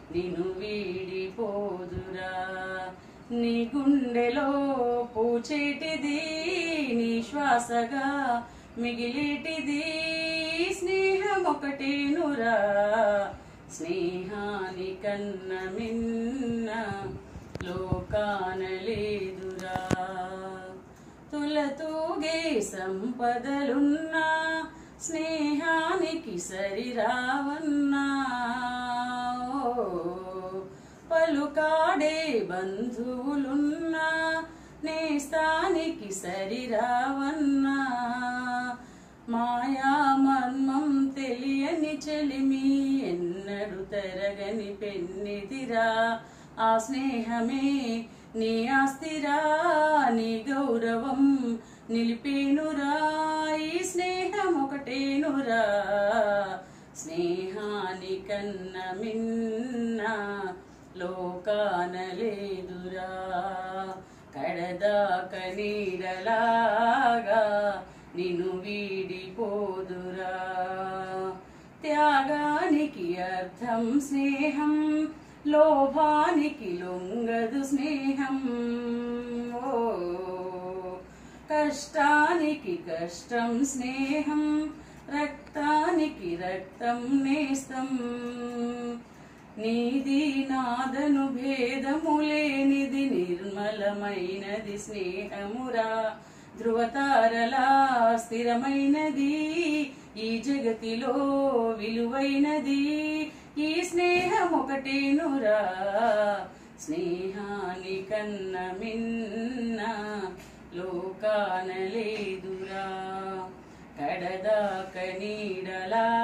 నిను వీడిపోదురా. నీ గుండెలో పూచేటిది, నీ శ్వాసగా మిగిలేటిది స్నేహం ఒకటేనురా. స్నేహానికన్న మిన్న లోకాన లేదురా. తులతూగే సంపదలున్నా స్నేహానికి సరిరావన్నా. పలుకాడే బంధువులున్నా నేస్తానికి సరిరావన్నా. మాయా మర్మం తెలియని చెలిమి ఎన్నడు తరగని పెన్నిదిరా. ఆ స్నేహమే నీ ఆస్తిరా, నీ గౌరవం నిలిపేనురా. ఈ స్నేహం ఒకటేనురా. స్నేహానికన్న మిన్న లోకాన లేదురా. కడదాక నీడలాగా నిన్ను వీడిపోదురా. త్యాగానికి అర్థం స్నేహం, లోభానికి లొంగదు స్నేహం. ఓ కష్టానికి కష్టం స్నేహం, రక్తానికి రక్తం నేస్తం. నీది నాదను భేదము లేనిది నిర్మలమైనది స్నేహమురా. ధృవతారలా స్థిరమైనది ఈ జగతిలో విలువైనది ఈ స్నేహం ఒకటేనురా. స్నేహానికన్న మిన్న లోకాన లేదురా. కడదాక నీడలా